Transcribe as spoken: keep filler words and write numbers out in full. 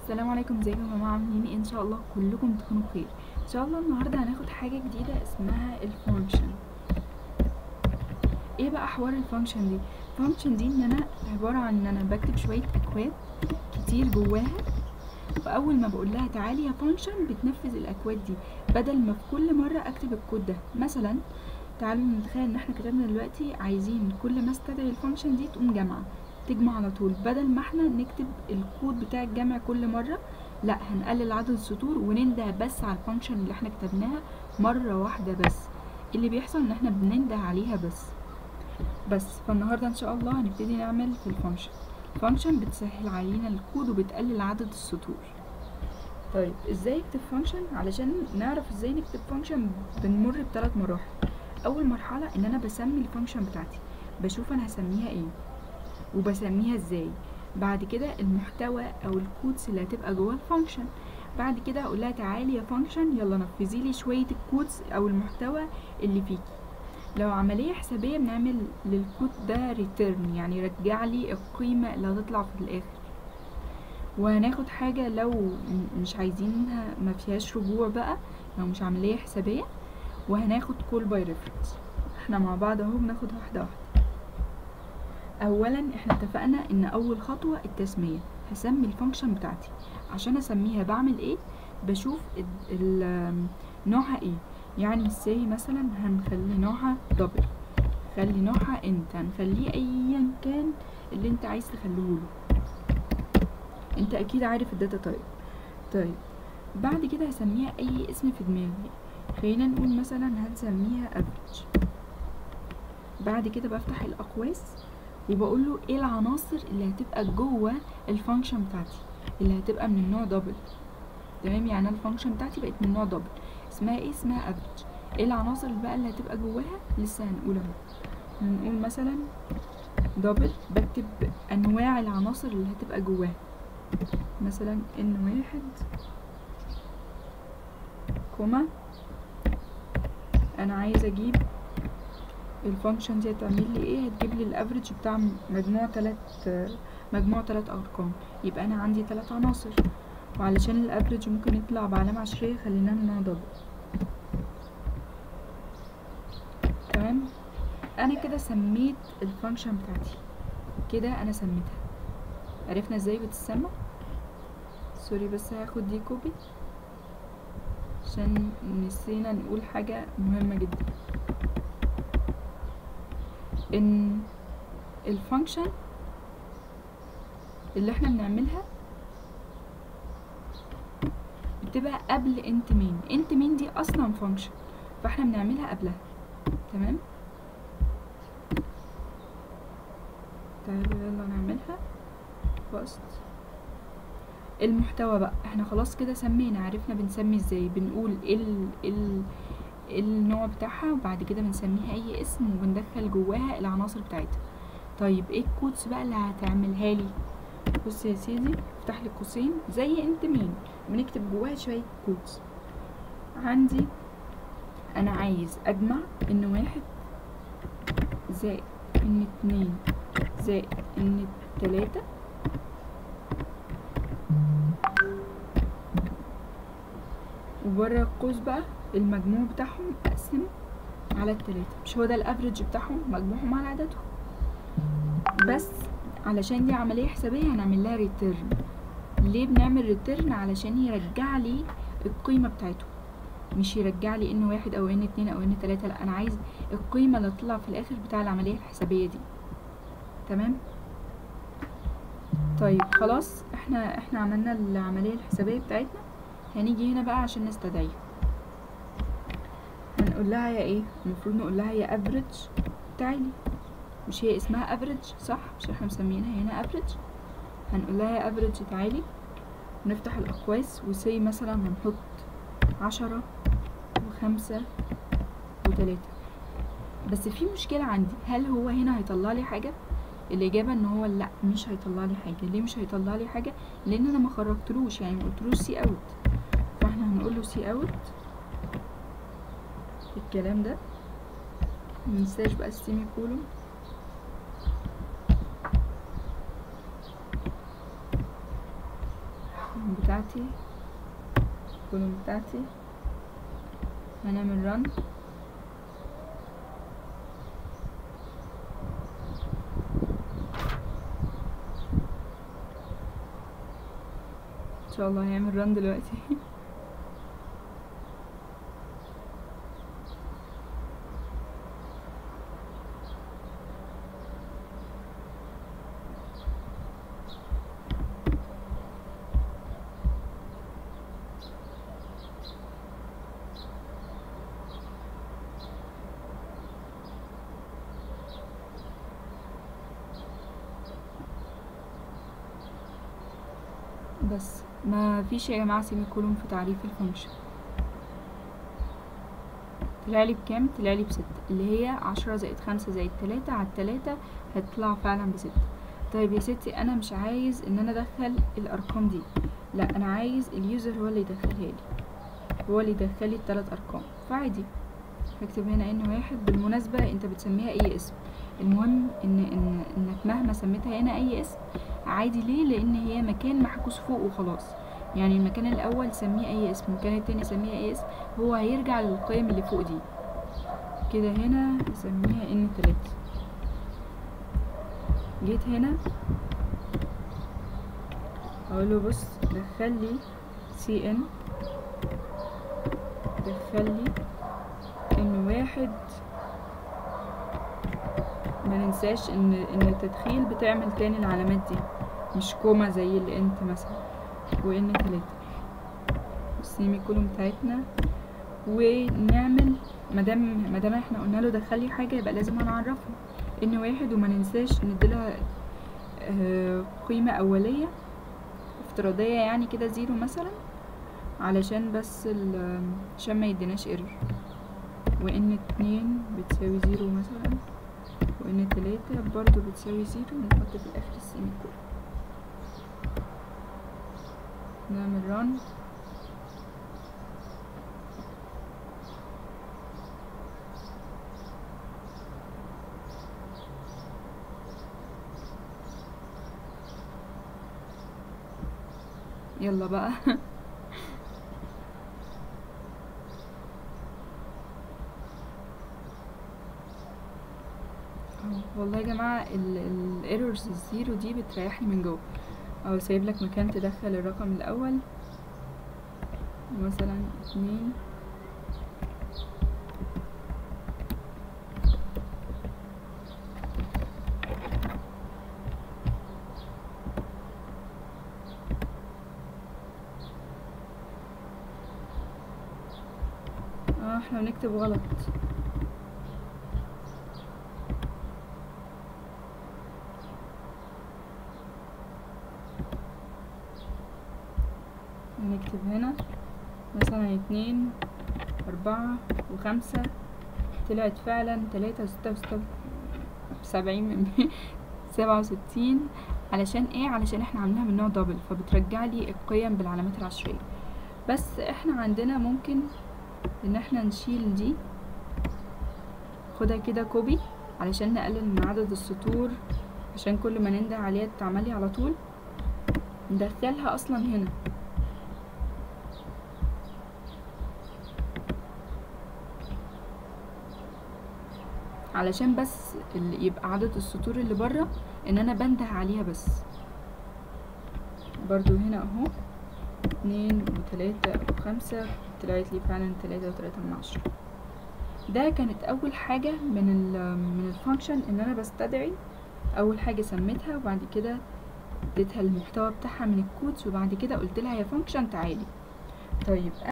السلام عليكم، ازيكم يا جماعه؟ عاملين ايه؟ ان شاء الله كلكم تكونوا بخير. ان شاء الله النهارده هناخد حاجه جديده اسمها الفانكشن. ايه بقى حوار الفانكشن دي؟ الفانكشن دي ان انا عباره عن ان انا بكتب شويه اكواد كتير جواها، واول ما بقول لها تعالي يا فانكشن بتنفذ الاكواد دي، بدل ما في كل مره اكتب الكود ده. مثلا تعالوا نتخيل ان احنا كتبنا دلوقتي عايزين كل ما استدعي الفانكشن دي تقوم جامعه، تجمع على طول، بدل ما احنا نكتب الكود بتاع الجمع كل مره، لا هنقلل عدد السطور وننده بس على الفانكشن اللي احنا كتبناها مره واحده بس. اللي بيحصل ان احنا بننده عليها بس بس فالنهارده ان شاء الله هنبتدي نعمل في الفانكشن. الفانكشن بتسهل علينا الكود وبتقلل عدد السطور. طيب ازاي اكتب فانكشن؟ علشان نعرف ازاي نكتب فانكشن بنمر بثلاث مراحل. اول مرحله ان انا بسمي الفانكشن بتاعتي، بشوف انا هسميها ايه وبسميها ازاي. بعد كده المحتوى او الكودز اللي هتبقى جوه الفانكشن. بعد كده اقول لها تعالي يا فانكشن يلا نفذي لي شويه الكودز او المحتوى اللي فيكي. لو عمليه حسابيه بنعمل للكود ده ريتيرن، يعني رجع لي القيمه اللي هتطلع في الاخر. وهناخد حاجه لو مش عايزينها ما فيهاش رجوع بقى، لو مش عمليه حسابيه، وهناخد كول باي ريفرنس. احنا مع بعض اهو بناخد واحده واحده. اولا احنا اتفقنا ان اول خطوه التسميه. هسمي الفانكشن بتاعتي. عشان اسميها بعمل ايه؟ بشوف نوعها ايه. يعني ازاي مثلا هنخلي نوعها دبل، خلي نوعها انت، هنخليه ايا كان اللي انت عايز تخليه له. انت اكيد عارف الداتا تايب. طيب بعد كده هسميها اي اسم في دماغي. خلينا نقول مثلا هنسميها average. بعد كده بفتح الاقواس وبقول له ايه العناصر اللي هتبقى جوه الفانكشن بتاعتي اللي هتبقى من النوع دبل. تمام، يعني الفانكشن بتاعتي بقت من نوع دبل. اسمها ايه؟ اسمها افريج. ايه العناصر اللي بقى اللي هتبقى جواها؟ لسه هنقولها. هنقول مثلا دبل، بكتب انواع العناصر اللي هتبقى جواها. مثلا ان واحد كوما، انا عايزه اجيب الفانكشن دي هتعمل لي ايه؟ هتجيب لي الافريج بتاع مجموع تلات مجموع تلات ارقام. يبقى انا عندي تلات عناصر، وعلشان الافريج ممكن يطلع بعلامه عشريه خليناها من نوع دبل. تمام، انا كده سميت الفانكشن بتاعتي، كده انا سميتها. عرفنا ازاي بتتسمى. سوري بس هاخد دي كوبي عشان نسينا نقول حاجه مهمه جدا، ان الفانكشن اللي احنا بنعملها بتبقى قبل انت مين. انت مين دي اصلا فانكشن، فاحنا بنعملها قبلها. تمام، تعالوا يلا نعملها فاست. المحتوى بقى احنا خلاص كده سمينا، عرفنا بنسمي ازاي، بنقول ال ال النوع بتاعها، وبعد كده بنسميها اي اسم وبندخل جواها العناصر بتاعتها. طيب ايه الكودز بقى اللي هتعملها لي؟ بص يا سيدي، افتح لي قوسين زي انت مين، بنكتب جواها شويه كودز. عندي انا عايز اجمع ان واحد زائد ان اتنين زائد ان تلاتة وبره القوس بقى المجموع بتاعهم اقسم على التلاتة. مش هو ده الافريج بتاعهم مجموعهم على عددهم؟ بس علشان دي عملية حسابية هنعمل لها ريتيرن. ليه بنعمل ريتيرن؟ علشان يرجع لي القيمة بتاعته، مش يرجع لي ان واحد او ان اتنين او ان تلاتة، لا انا عايز القيمة اللي تطلع في الاخر بتاع العملية الحسابية دي. تمام، طيب خلاص احنا احنا عملنا العملية الحسابية بتاعتنا. هنيجي هنا بقى عشان نستدعيها، هنقول لها يا ايه؟ المفروض نقول لها يا افريج تعالي. مش هي اسمها افريج صح؟ مش احنا مسمينها هنا افريج؟ هنقول لها يا افريج تعالي، نفتح الاقواس وسي مثلا هنحط عشرة وخمسة وتلاتة. بس في مشكلة عندي، هل هو هنا هيطلع لي حاجة؟ الاجابة ان هو لا، مش هيطلع لي حاجة. ليه مش هيطلع لي حاجة؟ لان انا ما خرجتلوش، يعني ما قلتلوش سي اوت. فاحنا هنقول له سي اوت الكلام ده، مننساش بقى السيمي كولوم. الكولوم بتاعتي الكولوم بتاعتي هنعمل رن. ان شاء الله هيعمل رن دلوقتي. بس ما فيش يا جماعه سيمي كولوم في تعريف الفانكشن. طلعلي بكام؟ طلعلي بستة، اللي هي عشرة زائد خمسة زائد تلاتة على التلاتة هتطلع فعلا بستة. طيب يا ستي انا مش عايز ان انا ادخل الارقام دي، لا انا عايز اليوزر هو اللي يدخلها لي، هو اللي يدخل لي التلات ارقام. فعادي هكتب هنا ان واحد. بالمناسبة انت بتسميها اي اسم، المهم ان ان انك مهما سميتها هنا اي اسم عادي. ليه؟ لان هي مكان محجوز فوق وخلاص. يعني المكان الاول سميه اي اسم، المكان التاني سميه اي اسم، هو هيرجع للقيم اللي فوق دي. كده هنا نسميها ان تلاتة. جيت هنا اقوله بص دخلي سي ان، دخلي ان واحد. ما ننساش ان ان التدخيل بتعمل تاني العلامات دي، مش كوما زي اللي انت مثلا، وان تلاتة السيمي كولوم بتاعتنا. ونعمل مادام مادام احنا قلنا له دخلي حاجه يبقى لازم هنعرفها ان واحد، وما ننساش نديلها آه قيمه اوليه افتراضيه يعني كده زيرو مثلا، علشان بس عشان ما يديناش ايرور. وان اتنين بتساوي زيرو مثلا، وان تلاتة برضو بتساوي زيرو، ونحط في الاخر السيمي كولوم. نعمل ران. يلا بقى. والله يا جماعه الايرورز الزيرو دي بتريحني من جوه. او سايب لك مكان تدخل الرقم الاول مثلا اتنين، اه احنا بنكتب غلط. هنكتب هنا مثلا اتنين اربعة وخمسة، طلعت فعلا تلاتة وستة وستة سبعين من سبعة وستين. علشان ايه؟ علشان احنا عاملينها من نوع دبل، فبترجع لي القيم بالعلامات العشرية. بس احنا عندنا ممكن ان احنا نشيل دي، خدها كده كوبي علشان نقلل من عدد السطور، عشان كل ما ننده عليها تعملي على طول. ندخلها اصلا هنا علشان بس اللي يبقى عدد السطور اللي بره ان انا بنده عليها بس. برضو هنا اهو اتنين وتلاتة وخمسة، طلعت لي فعلا تلاتة وتلاتة من عشرة. ده كانت اول حاجة من ال من الفانكشن، ان انا بستدعي اول حاجة سميتها، وبعد كده اديتها المحتوى بتاعها من الكودز، وبعد كده قلت لها يا فانكشن تعالي. طيب